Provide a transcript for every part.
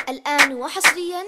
الآن وحصريا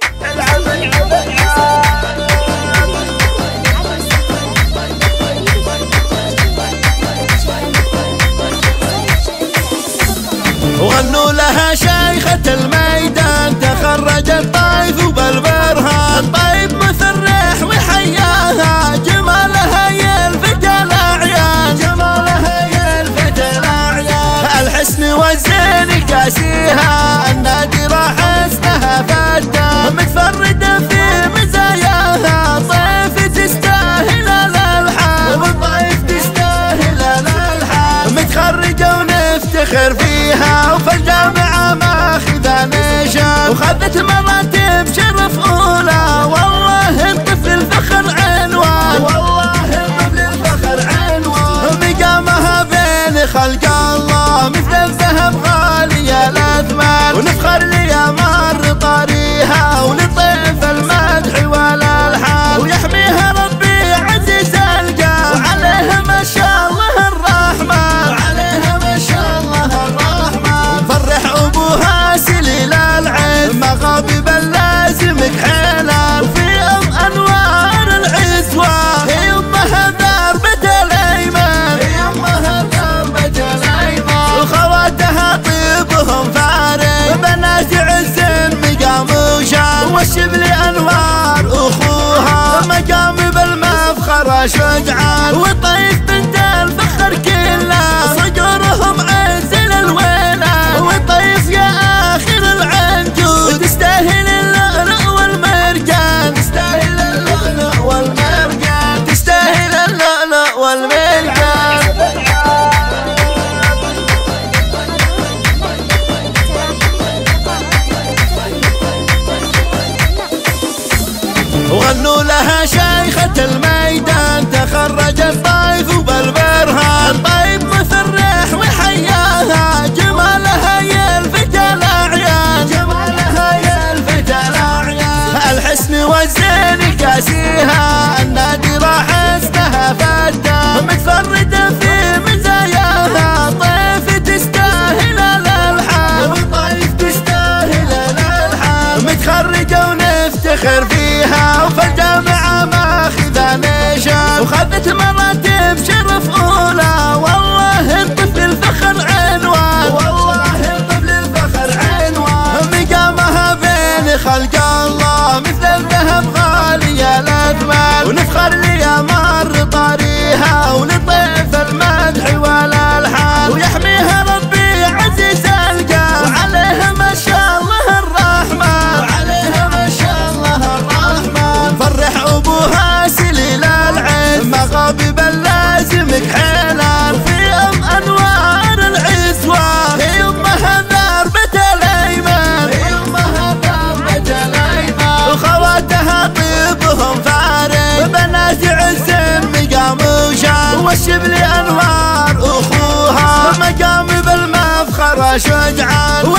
وغنوا لها شيخة الميدان، تخرج الطيف وبالبرهان، الطيب مثرح وحياها، جمالها يلفت الأعيان، جمالها يلفت الأعيان، الحسن والزين كاسيها، النادرة حسنها فتان، متفردة في مزاياها، طيف تستاهل الألحان، والطيف تستاهل الألحان، متخرجة ونفتخر فيها، وفي الجامعة ماخذة نشان، وخذت مراتب شرف أولى، والله الطفل الفخر عنوان، والله الطفل الفخر عنوان، مقامها بين خلق الله مثل الذهب غالية الأثمان، ونفخر ليمر طريها، ولطيف المدح والألحان، ويحميها ربي عزيز الجاه، وعليها ما شاء الله الرحمن، وعليها ما شاء الله الرحمن، فرح أبوها سليل العز، مغابب لازمك حيلان، وفي أنوار العزوة، هي أمها ضربة الأيمان، هي أمها ضربة الأيمان، وخواتها طيبهم فارق، بنات عز مقام وشان، والشبل أنوار أخوها، مقام بالمفخر شجعان، وطيف بنت الفخر كله، صقرهم عز للويلان، وطيف يا آخر العنجود، تستاهل اللؤلؤ والمرجان، تستاهل اللؤلؤ والمرجان، تستاهل اللؤلؤ والمرجان. وغنوا لها شيخة الميدان، تخرج الطيف وبالبرهان، الطيب مثرح وحياها، جمالها يلفت الأعيان، جمالها يلفت الأعيان، الحسن والزين كاسيها، النادرة حسنها فتان، متفردة في مزاياها، طيف تستاهل الألحان، والطيف تستاهل الألحان، متخرجة ونفتخر فيها، وفي الجامعة ماخذة نشان، وخذت مراتب شرف أولى، والله الطفل الفخر عنوان، والله الطفل الفخر عنوان، مقامها بين خلق الله مثل الذهب غالية الأثمان، ونفخر ليمر طريها، ولطيف المدح والألحان، ويحميها ربي عزيز الجاه، وعليها ما شاء الله الرحمن، وعليها ما شاء الله الرحمن، فرح أبوها سليل العز، مغابب لازمك حيلان، وفي أنوار العزوة، هي أمها ضربة الأيمان، هي أمها ضربة الأيمان، وخواتها طيبهم فارق، بنات عز مقام وشان، والشبل أنوار أخوها، مقام بالمفخر شجعان.